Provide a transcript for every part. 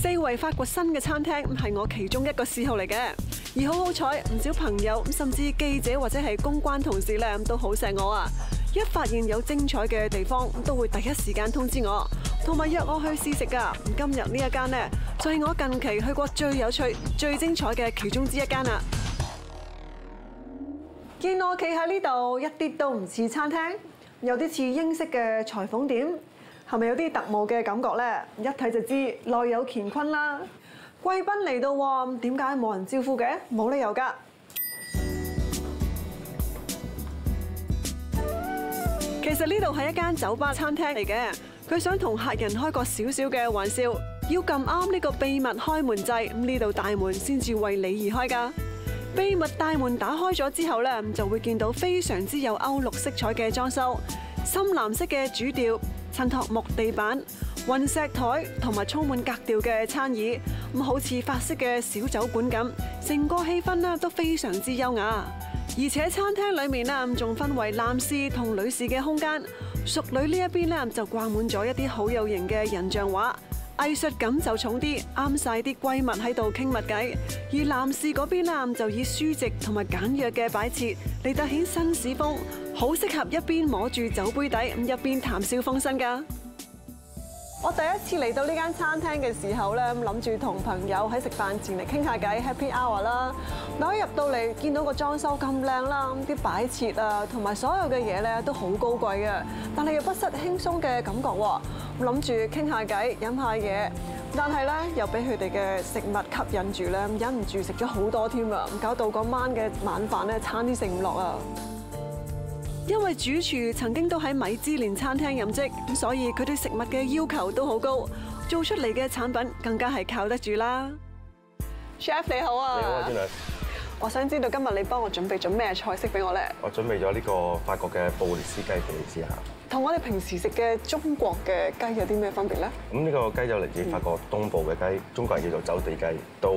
四圍發掘新嘅餐廳係我其中一個嗜好嚟嘅。而好彩，唔少朋友甚至記者或者係公關同事咧都好錫我啊！一發現有精彩嘅地方，都會第一時間通知我，同埋約我去試食㗎。今日呢一間呢，就係我近期去過最有趣、最精彩嘅其中之一間啦。見我企喺呢度，一啲都唔似餐廳，有啲似英式嘅裁縫店，係咪有啲特務嘅感覺呢？一睇就知內有乾坤啦！貴賓嚟到喎，點解冇人招呼嘅？冇理由㗎。其實呢度係一間酒吧餐廳嚟嘅，佢想同客人開個少少嘅玩笑，要撳啱呢個秘密開門掣，咁呢度大門先至為你而開㗎。秘密大門打開咗之後咧，就會見到非常之有歐陸色彩嘅裝修，深藍色嘅主調，襯托木地板、雲石台同埋充滿格調嘅餐椅，咁好似法式嘅小酒館咁，成個氣氛咧都非常之優雅。而且餐廳裏面咧仲分為男士同女士嘅空間，淑女呢一邊咧就掛滿咗一啲好有型嘅人像畫，藝術感就重啲，啱晒啲閨蜜喺度傾密偈。而男士嗰邊咧就以書籍同埋簡約嘅擺設嚟凸顯紳士風，好適合一邊摸住酒杯底咁一邊談笑風生㗎。我第一次嚟到呢間餐廳嘅時候咧，諗住同朋友喺食飯前嚟傾下偈 Happy Hour 啦。但一入到嚟見到個裝修咁靚啦，啲擺設啊同埋所有嘅嘢咧都好高貴嘅，但係又不失輕鬆嘅感覺喎。諗住傾下偈飲下嘢，但係咧又俾佢哋嘅食物吸引住咧，忍唔住食咗好多添啊，搞到嗰晚嘅晚飯咧差啲食唔落啊！因為主廚曾經都喺米芝蓮餐廳任職，咁所以佢對食物嘅要求都好高，做出嚟嘅產品更加係靠得住啦。Chef 你好啊！ 你好啊，Tina。 我想知道今日你幫我準備咗咩菜式俾我咧？ 我準備咗呢個法國嘅布列斯雞俾你試下。 同我哋平時食嘅中國嘅雞有啲咩分別咧？ 咁呢個雞就嚟自法國東部嘅雞，中國人叫做走地雞。到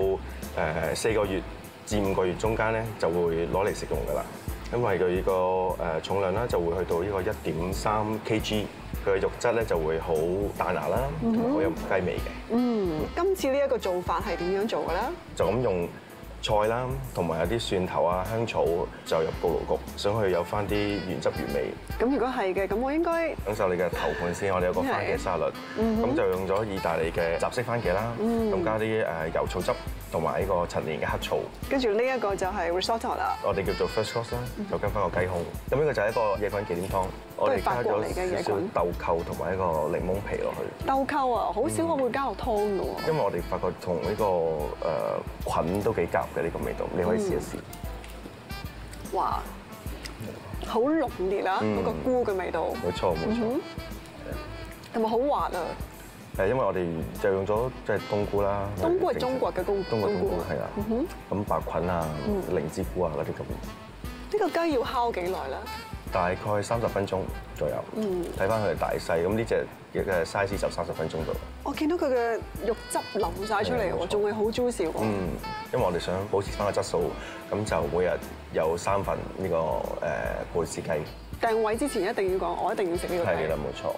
4個月至5個月中間咧，就會攞嚟食用㗎啦。因為佢個重量啦，就會去到呢個1.3 kg，佢嘅肉質咧就會好彈牙啦，同埋好有雞味嘅。 今次呢一個做法係點樣做嘅咧？ 就咁用菜啦，同埋有啲蒜頭啊、香草就入焗爐焗，想去有翻啲原汁原味。 咁如果係嘅，咁我應該享受你嘅頭盤先。我哋有個番茄沙律，咁就用咗意大利嘅雜色番茄啦，咁加啲油醋汁同埋呢個陳年嘅黑醋。跟住呢一個就係 risotto 啦，我哋叫做 first course 啦，就跟翻個雞胸。咁呢個就係一個野菌忌廉湯，我哋加咗少少豆蔻同埋一個檸檬皮落去。豆蔻啊，好少我會加落湯㗎喎。因為我哋發覺同呢個菌都幾夾嘅呢個味道，你可以試一試。哇！好濃烈啊！嗰個菇嘅味道，冇錯冇錯，同埋好滑啊！因為我哋就用咗即係冬菇啦，冬菇係中國嘅冬菇係啊，咁白菌啊、靈芝菇啊嗰啲咁。呢個雞要烤幾耐咧？大概30分鐘左右，睇翻佢哋大細，咁呢隻嘅 size 就30分鐘度。我見到佢嘅肉汁流晒出嚟喎，仲係好 juicy 喎。因為我哋想保持翻個質素，咁就每日有3份呢個布列斯雞。訂位之前一定要講，我一定要食呢個雞。係啦，冇錯。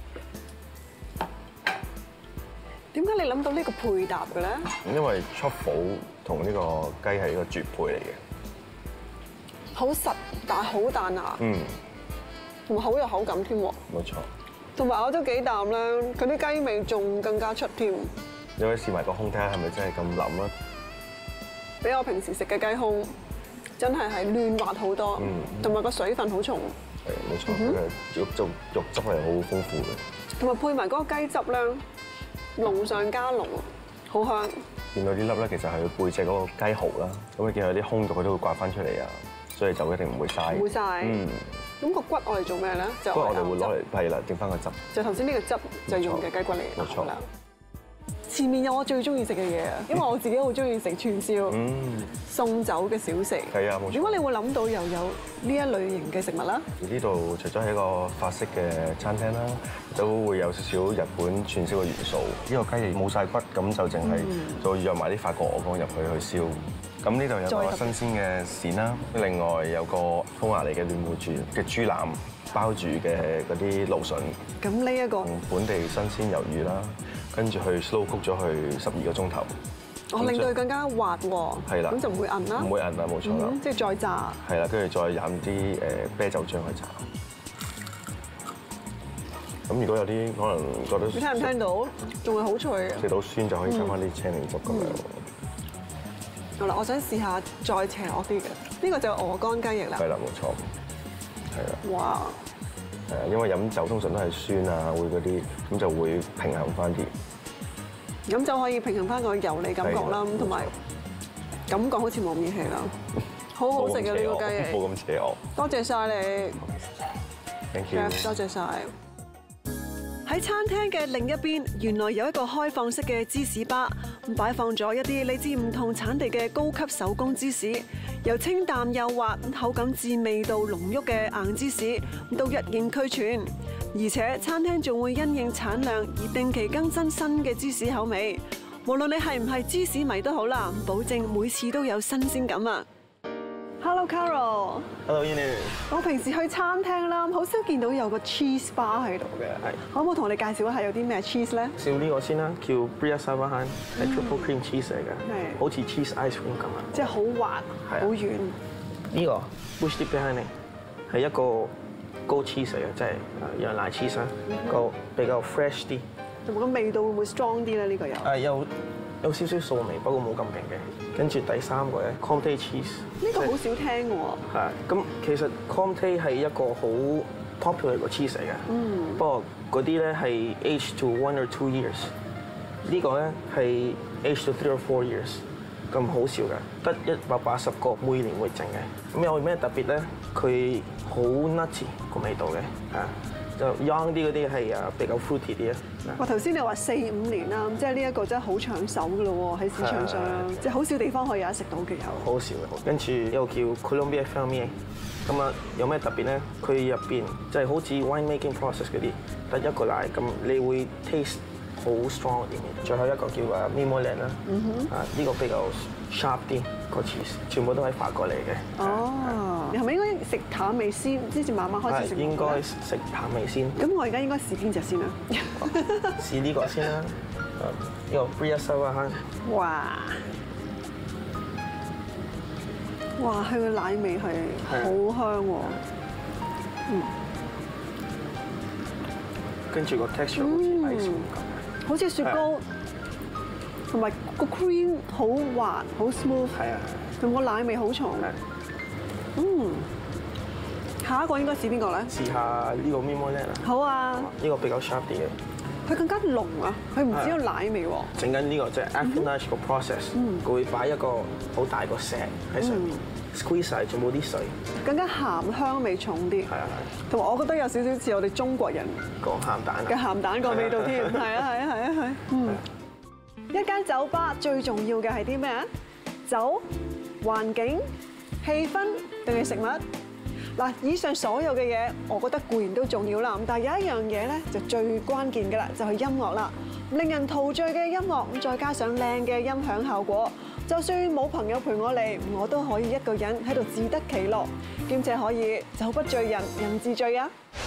點解你諗到呢個配搭嘅咧？因為 truffle 同呢個雞係一個絕配嚟嘅。好實，但係好彈牙。同埋好有口感添喎。冇錯。同埋我都幾啖啦，佢啲雞味仲更加出添。你可以試埋個胸睇下係咪真係咁腍啊？比我平時食嘅雞胸真係嫩滑好多，同埋個水分好重。係冇錯，佢嘅肉汁係好豐富嘅。同埋配埋嗰個雞汁咧，濃上加濃，好香。見到啲粒咧，其實係佢背脊嗰個雞蠔啦。咁你見到啲胸肉，佢都會刮翻出嚟啊，所以就一定唔會嘥。唔會嘥。咁個骨我哋做咩咧？就骨我哋會攞嚟係啦，整翻個汁。就頭先呢個汁就用嘅雞骨嚟。冇錯啦。前面有我最中意食嘅嘢啊，因為我自己好中意食串燒、送酒嘅小食。係啊，冇錯。點解你會諗到又有呢一類型嘅食物啦？而呢度除咗係一個法式嘅餐廳啦，都會有少少日本串燒嘅元素。呢個雞翼冇晒骨，咁就淨係再約埋啲法國鵝肝入去燒。咁呢度有個新鮮嘅鱔啦，另外有個匈牙利嘅嫩梅豬嘅豬腩包住嘅嗰啲蘆筍。咁呢一個本地新鮮魷魚啦。 跟住去 slow cook 咗去12個鐘頭。 我令到佢更加滑喎。 係啦， 咁就唔會韌啦。 唔會韌啦，冇錯啦。 即係再炸。 係啦，跟住再飲啲啤酒漿去炸。咁如果有啲可能覺得， 你聽唔聽到？仲係好脆嘅。 食到酸就可以加翻啲青檸汁咁樣。 好啦，我想試下再邪惡啲嘅，呢個就係鵝肝雞翼啦。 係啦，冇錯。係啦。 哇！ 係因為飲酒通常都係酸啊，會嗰啲咁就會平衡翻啲。 咁就可以平衡翻個油膩感覺啦，咁同埋感覺好似冇咁熱氣啦，好好食嘅呢個雞翼。 冇咁邪惡。 多謝晒你 ，Thank you， 多謝晒。喺餐廳嘅另一邊，原來有一個開放式嘅芝士吧，擺放咗一啲嚟自唔同產地嘅高級手工芝士，由清淡幼滑、口感至味道濃郁嘅硬芝士，都一應俱全。而且餐廳仲會因應產量而定期更新新嘅芝士口味，無論你係唔係芝士迷都好啦，保證每次都有新鮮感啊！Hello Carol。Hello Enid。 我平時去餐廳啦，好少見到有個 cheese bar 喺度嘅。係。可唔可以同我哋介紹一下有啲咩 cheese 咧？ 試呢個先啦，叫 Bria Savahan， 係 triple cream cheese 嚟嘅， 係好似 cheese ice cream 咁啊。 即係好滑，好軟。 呢個 Bush Deep Behind 係一個高 cheese 嚟嘅，即係羊奶 cheese 啦，個比較 fresh 啲。 同埋個味道會唔會 strong 啲咧？呢個有。 有少少素味，不過冇咁勁嘅。跟住第三個咧 Comté cheese， 呢個好少聽嘅喎。 係，咁其實 Comté係一個好 popular 個 cheese 嚟嘅。不過嗰啲咧係 age to 1 or 2 years， 呢個咧係 age to 3 or 4 years， 咁好少嘅，得180個每年會整嘅。咁有咩特別咧？佢好 nutty 個味道嘅，就 young 啲嗰啲係比較 fruity 啲啊！ 哇，頭先你話4、5年啦，咁即係呢一個真係好搶手嘅咯喎，喺市場上，即係好少地方可以有得食到嘅有。 好少嘅，跟住一個叫 Colombia Fermier， 咁啊有咩特別咧？佢入邊就係好似 wine making process 嗰啲，得一個奶，咁你會 taste 好 strong 啲嘅。最後一個叫Mimolène 啦，呢個比較 sharp 啲個 cheese， 全部都係法國嚟嘅。 哦，你係咪應該食淡味先，之前慢慢開始食？ 應該食淡味先。 咁我而家應該試邊隻先啊？ 試呢個先啦，呢個 Bria Savahan。 哇！哇，佢個奶味係好香喎。 跟住個 texture 好似 ice cream 咁， 好似雪糕，同埋個 cream 好滑，好 smooth，同個奶味好重。下一個應該試邊個咧？試下呢個 Mimolène 啦。 好啊。呢個比較 sharp 啲嘅。 佢更加濃啊！佢唔只有奶味喎。 整緊呢個即係 affinage 個 process， 佢會擺一個好大個石喺上面 ，squeeze 晒全部啲水， 更加鹹香味重啲。係啊係。同埋我覺得有少少似我哋中國人個鹹蛋嘅鹹蛋個味道添。係啊係啊係啊係。一間酒吧最重要嘅係啲咩啊？酒、環境、氣氛定係食物？嗱，以上所有嘅嘢，我覺得固然都重要啦。咁但係有一樣嘢咧，就最關鍵嘅啦，就係音樂啦。令人陶醉嘅音樂，咁再加上靚嘅音響效果，就算冇朋友陪我嚟，我都可以一個人喺度自得其樂，兼且可以酒不醉人人自醉啊！